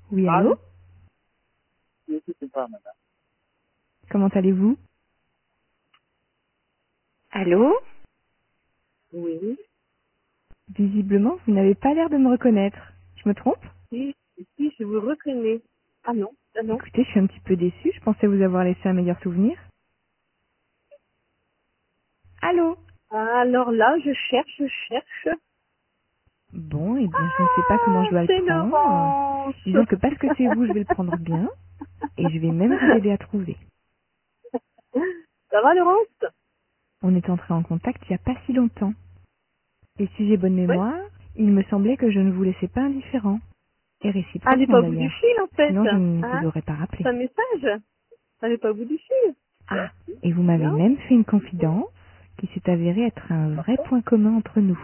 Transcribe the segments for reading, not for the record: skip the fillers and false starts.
Oui, Ah, allô? ne n'hésitez pas, madame. Comment allez-vous? Allô? Oui, Visiblement, vous n'avez pas l'air de me reconnaître. Je me trompe? si, je vous reconnais. Ah non, ah non. Écoutez, je suis un petit peu déçue. Je pensais vous avoir laissé un meilleur souvenir. Allô? Ah, alors là, je cherche. Bon, eh bien, je ne sais pas comment je Ah, dois le c'est prendre. Laurence. Disons que parce que c'est vous, je vais le prendre bien. Et je vais même vous aider à trouver. Ça va, Laurence? On est entré en contact il n'y a pas si longtemps. Et si j'ai bonne Oui. mémoire, il me semblait que je ne vous laissais pas indifférent. Et Ah, elle n'est réciproquement pas au bout du d'ailleurs. fil, en fait. Sinon, je ne vous Hein? aurais pas rappelé. C'est un message? Elle n'est pas au bout du fil. Ah, et vous m'avez Non? même fait une confidence qui s'est avérée être un vrai point commun entre nous.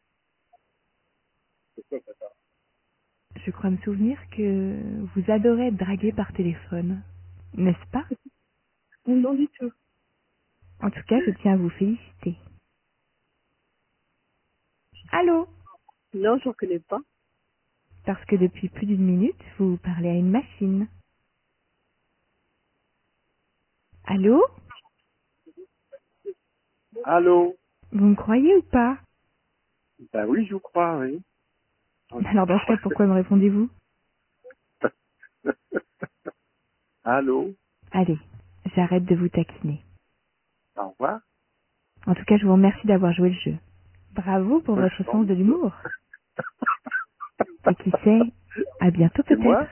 Je crois me souvenir que vous adorez être dragué par téléphone, n'est-ce pas? Non, du tout. En tout cas, je tiens à vous féliciter. Allô? Non, je ne reconnais pas. Parce que depuis plus d'une minute, vous parlez à une machine. Allô? Allô? Vous me croyez ou pas? Ben oui, je vous crois, oui. Alors dans ce cas, pourquoi me répondez-vous? Allô? Allez, j'arrête de vous taquiner. Au revoir. En tout cas, je vous remercie d'avoir joué le jeu. Bravo pour Ouais, votre je t'en sens de prie. l'humour. Et qui sait, à bientôt C'est moi? peut-être.